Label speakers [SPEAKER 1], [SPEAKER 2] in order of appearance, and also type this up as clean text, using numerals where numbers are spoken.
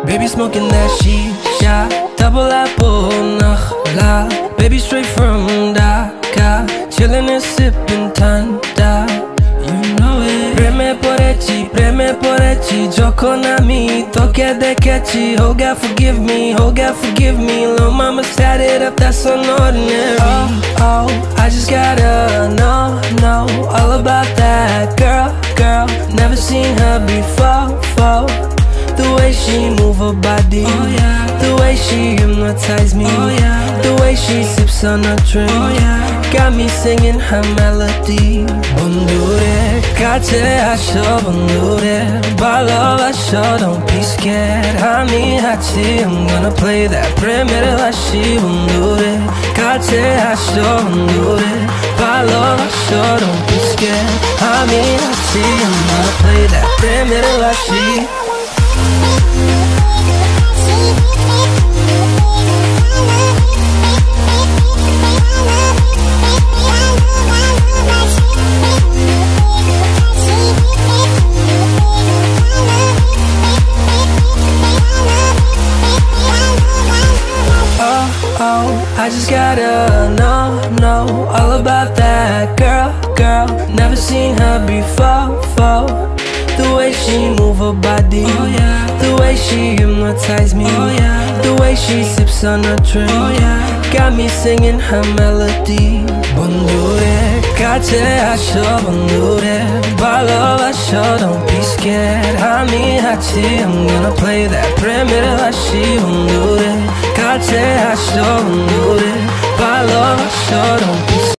[SPEAKER 1] Baby smoking that shisha, double apple nakhla. Baby straight from Dhaka, chillin' and sippin' Tanda. You know it. Preme porechi, joko na mi, toke dekechi. Oh God forgive me, oh God forgive me. Lil' mama sat it up, that's unordinary. Oh, I just gotta know all about that girl. Never seen her before. The way she move her body, oh, yeah. The way she hypnotize me, oh, yeah. The way she sips on her drink, oh, yeah. Got me singing her melody. Bundure, kache asho bundure, balo asho, don't be scared. Hami hachi, I'm gonna play that premier lashi. Bundure, kache asho bundure, balo asho, don't be scared. Hami hachi, I'm gonna play that premier lashi. I just gotta know all about that girl. Never seen her before. The way she move her body, oh, yeah. The way she hypnotize me, oh, yeah. The way she sips on her drink, oh, yeah. Got me singing her melody. Bundure, kache asho bundure, balo asho, don't be scared. Hami hachi, I'm gonna play that premier lashi. Bundure, kache asho bundure, balo asho, don't be scared.